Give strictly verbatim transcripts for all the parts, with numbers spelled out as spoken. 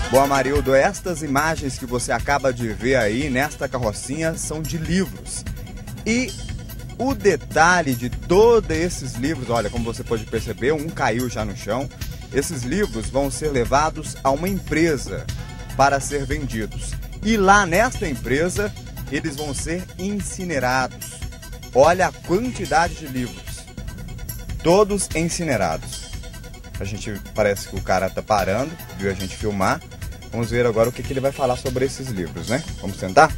Bom, Amarildo, estas imagens que você acaba de ver aí nesta carrocinha são de livros. E o detalhe de todos esses livros, olha, como você pode perceber, um caiu já no chão. Esses livros vão ser levados a uma empresa para ser vendidos. E lá nesta empresa, eles vão ser incinerados. Olha a quantidade de livros. Todos incinerados. A gente, parece que o cara tá parando, viu a gente filmar. Vamos ver agora o que, que ele vai falar sobre esses livros, né? Vamos tentar?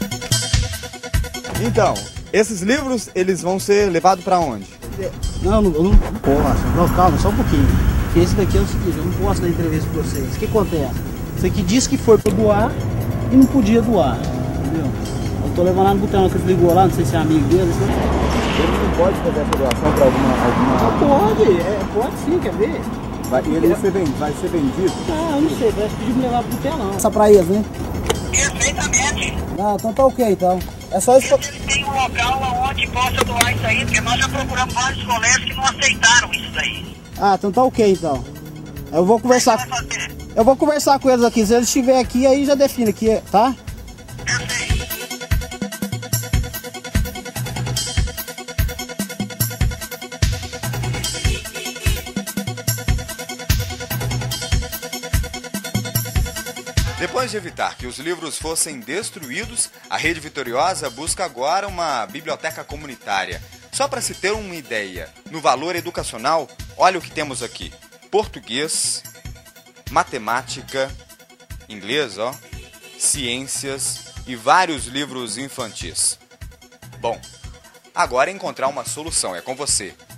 Então, esses livros, eles vão ser levados para onde? Não, eu não, não posso. Não, calma, só um pouquinho. Porque esse daqui é o seguinte, eu não posso dar entrevista para vocês. O que acontece? Você que disse que foi para doar e não podia doar, entendeu? Eu tô levando lá no botão, que ele ligou lá, não sei se é amigo dele. Assim. Ele não pode fazer essa doação para alguma... alguma... Não pode, é, pode sim, quer ver? Vai, e ele vai ser, vendido, vai ser vendido? Ah, eu não sei, parece que pediu me levar pro botão não. Essa pra eles, né? Perfeitamente. Ah, então tá ok, então. É só isso que... Ele tem um local onde possa doar isso aí, porque nós já procuramos vários colégios que não aceitaram isso daí. Ah, então tá ok, então. Eu vou conversar... Eu vou conversar com eles aqui. Se eles estiverem aqui, aí já define aqui, tá? Perfeito. Depois de evitar que os livros fossem destruídos, a Rede Vitoriosa busca agora uma biblioteca comunitária. Só para se ter uma ideia, no valor educacional, olha o que temos aqui. Português, matemática, inglês, ó, ciências e vários livros infantis. Bom, agora é encontrar uma solução, é com você.